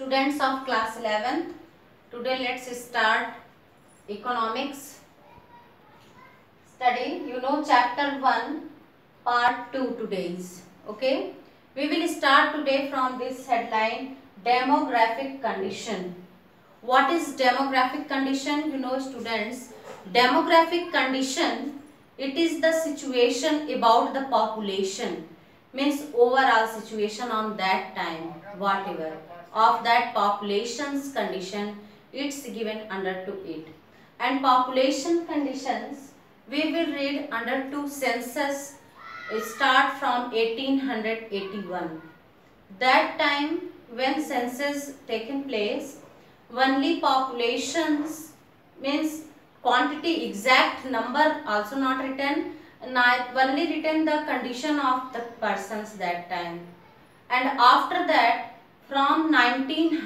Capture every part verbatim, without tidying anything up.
Students of class eleventh, today let's start economics study. You know chapter one part two today's. Okay, we will start today from this headline, demographic condition. What is demographic condition? You know students, demographic condition, it is the situation about the population, means overall situation on that time, whatever of that population's condition, it's given under to it. And population conditions we will read under to census start from eighteen eighty-one. That time when census taken place, only populations means quantity, exact number also not written, not only written the condition of the persons that time. And after that from nineteen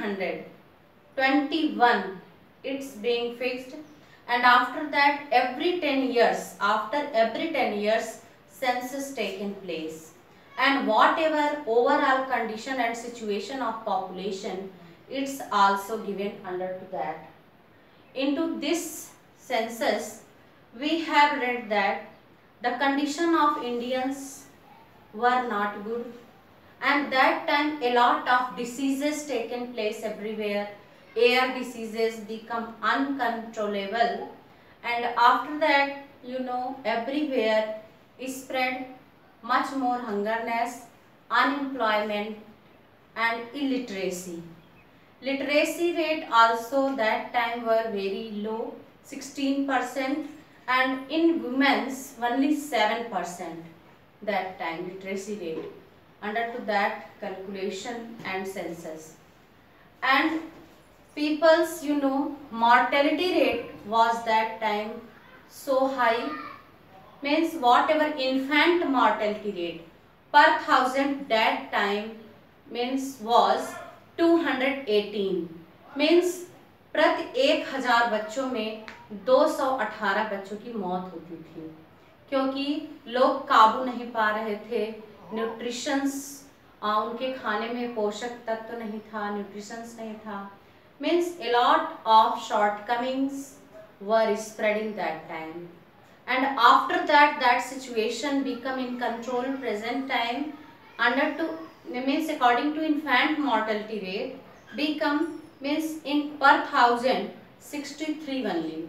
twenty-one it's being fixed, and after that every ten years, after every ten years census taken place, and whatever overall condition and situation of population, it's also given under to that. Into this census we have read that the condition of Indians were not good, and that time a lot of diseases taken place everywhere. Air diseases become uncontrollable, and after that you know everywhere is spread much more hungerness, unemployment and illiteracy. Literacy rate also that time were very low, sixteen percent, and in women's only seven percent that time literacy rate under to that calculation and census. And people's you know mortality rate was that time so high, means whatever infant mortality rate per thousand that time means was two hundred eighteen, means प्रति एक हजार बच्चों में दो सौ अठारह बच्चों की मौत होती थी, क्योंकि लोग काबू नहीं पा रहे थे, न्यूट्रिशंस उनके खाने में पोषक तत्व तो नहीं था, न्यूट्रिशंस नहीं था, means a lot of shortcomings were spreading that time. And after that that situation become in control present time under to means according to infant mortality rate become means in per thousand sixty-three only,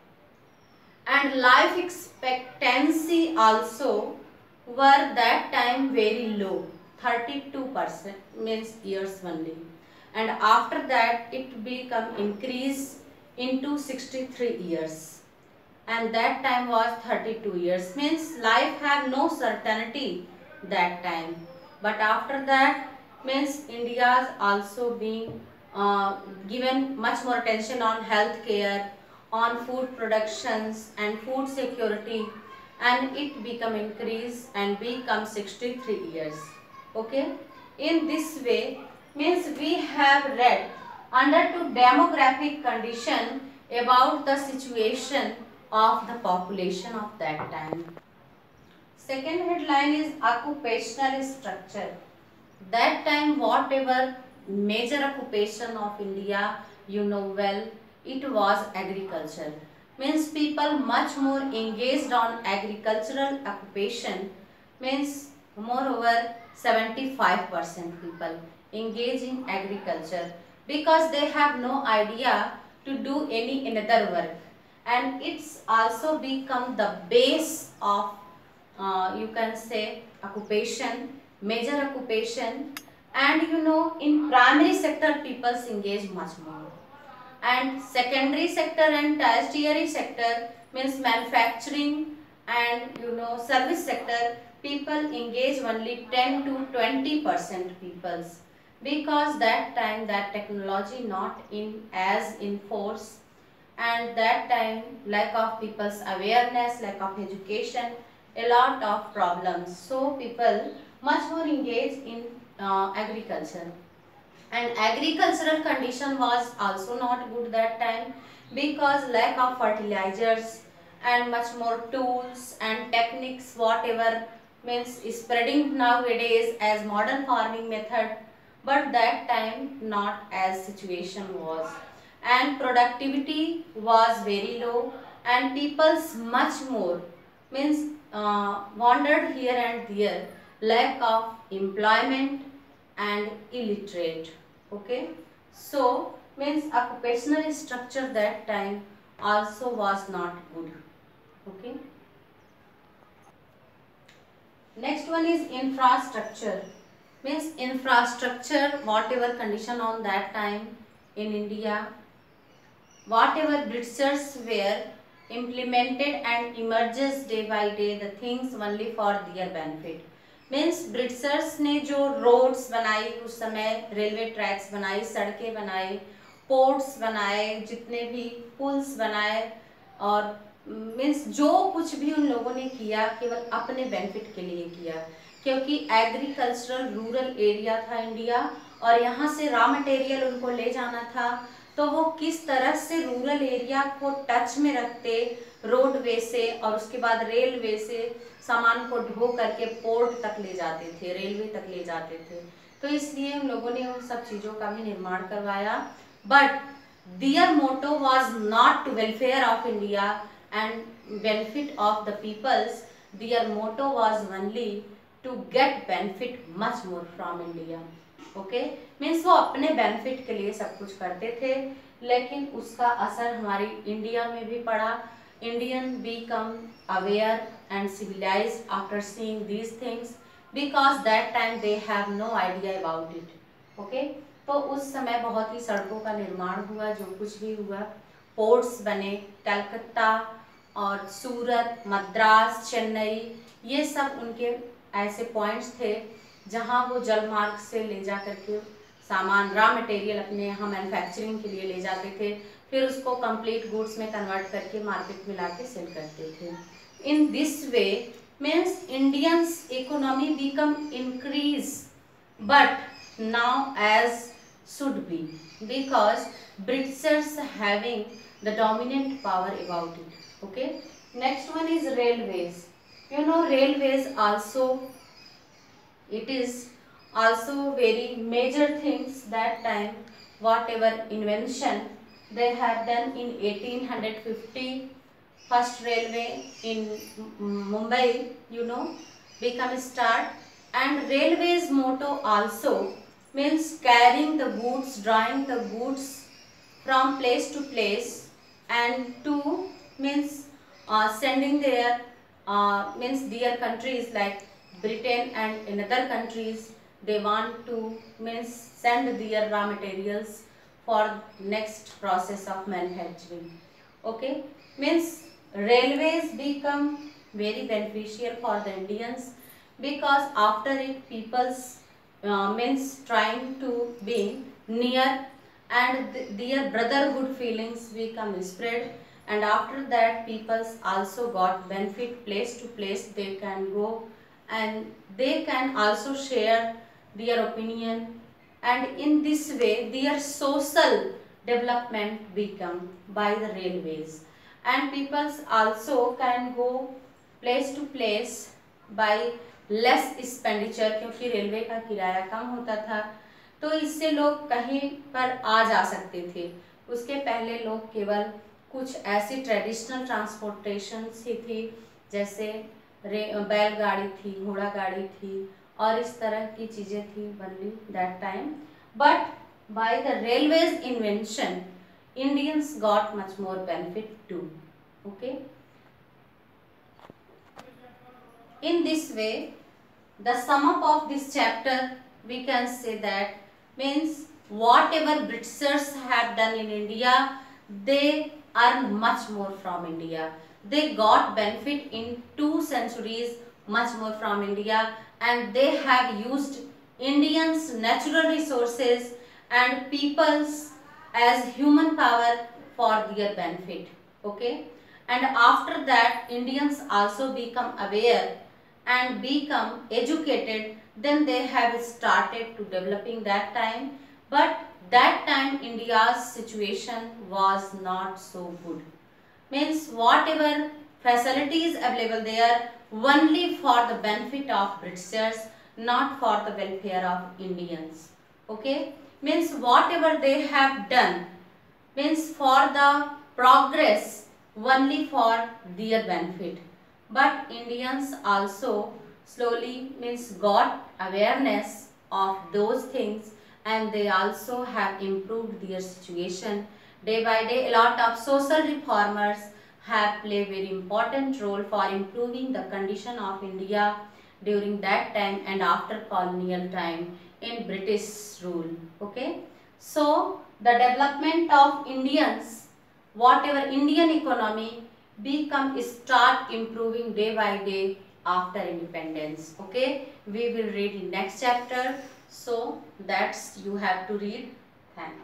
and life expectancy also were that time very low, thirty-two percent means years only, and after that it become increase into sixty-three years, and that time was thirty-two years, means life have no certainty that time. But after that means India's also being uh, given much more attention on health care, on food productions and food security, and it become increase and become sixty-three years. Okay, in this way means we have read under to demographic condition about the situation of the population of that time. Second headline is occupational structure. That time whatever major occupation of India you know well, it was agriculture, means people much more engaged on agricultural occupation, means moreover seventy-five percent people engage in agriculture because they have no idea to do any another work, and it's also become the base of uh, you can say occupation, major occupation. And you know in primary sector people engage much more, and secondary sector and tertiary sector means manufacturing and you know service sector people engage only ten to twenty percent peoples, because that time that technology not in as in force, and that time lack of people's awareness, lack of education, a lot of problems, so people much more engaged in uh, agriculture. And agricultural condition was also not good that time, because lack of fertilizers and much more tools and techniques whatever means spreading nowadays as modern farming method, but that time not as situation was, and productivity was very low, and people's much more means uh, wandered here and there, lack of employment and illiterate. Okay, so means occupational structure that time also was not good. Okay, next one is infrastructure. Means infrastructure, whatever condition on that time in India, whatever Britishers were implemented and emerges day by day the things only for their benefit. Means Britishers ने जो roads बनाई उस समय, railway tracks बनाई, सड़कें बनाई, ports बनाए, जितने भी पुल्स बनाए, और मीन्स जो कुछ भी उन लोगों ने किया केवल अपने बेनिफिट के लिए किया, क्योंकि एग्रीकल्चरल रूरल एरिया था इंडिया और यहाँ से रॉ मटेरियल उनको ले जाना था, तो वो किस तरह से रूरल एरिया को टच में रखते रोडवे से और उसके बाद रेलवे से सामान को ढो करके पोर्ट तक ले जाते थे, रेलवे तक ले जाते थे। तो इसलिए उन लोगों ने उन सब चीज़ों का भी निर्माण करवाया, but their motto was not to welfare of India and benefit of the peoples, their motto was only to get benefit much more from India. Okay, means वो अपने बेनिफिट के लिए सब कुछ करते थे, लेकिन उसका असर हमारी इंडिया में भी पड़ा। Indian become aware and civilized after seeing these things because that time they have no idea about it. Okay, तो उस समय बहुत ही सड़कों का निर्माण हुआ, जो कुछ भी हुआ, पोर्ट्स बने, कलकत्ता और सूरत, मद्रास, चेन्नई, ये सब उनके ऐसे पॉइंट्स थे जहाँ वो जल मार्ग से ले जा करके सामान, रॉ मटेरियल अपने यहाँ मैन्युफैक्चरिंग के लिए ले जाते थे, फिर उसको कंप्लीट गुड्स में कन्वर्ट करके मार्केट में लाके सेल करते थे। In this way means Indians economy become increase, but now as should be because Britishers having the dominant power about it. Okay, next one is railways. You know railways also, it is also very major things that time, whatever invention they have done in eighteen fifty, first railway in Mumbai, you know, become start, and railways motto also means carrying the goods, drawing the goods from place to place, and to means uh, sending their uh, means their countries like Britain and in other countries, they want to means send their raw materials for next process of manufacturing. Okay, means railways become very beneficial for the Indians because after it people's uh, means trying to be near and th their brotherhood feelings become spread, and after that people's also got benefit, place to place they can go and they can also share their opinion, and in this way their social development become by the railways, and peoples also can go place to place by less expenditure, क्योंकि railway का किराया कम होता था, तो इससे लोग कहीं पर आ जा सकते थे। उसके पहले लोग केवल कुछ ऐसी ट्रेडिशनल ट्रांसपोर्टेशन ही थी, जैसे बैलगाड़ी थी, घोड़ा गाड़ी थी और इस तरह की चीजें थी only that time, but by the railways invention Indians got much more benefit too. Okay, in this way the sum up of this chapter we can say that means whatever Britishers have done in India, they earn much more from India. They got benefit in two centuries much more from India, and they have used Indians' natural resources and peoples as human power for their benefit. Okay, and after that Indians also become aware and become educated, then they have started to developing that time, but that time India's situation was not so good. Means whatever facilities available there only for the benefit of Britishers, not for the welfare of Indians. Okay, means whatever they have done means for the progress only for their benefit. But Indians also slowly means got awareness of those things, and they also have improved their situation day by day. A lot of social reformers have played very important role for improving the condition of India during that time and after colonial time in British rule. Okay, so the development of Indians, whatever Indian economy become start improving day by day after independence. Okay, we will read in next chapter, so that's you have to read. Thank you.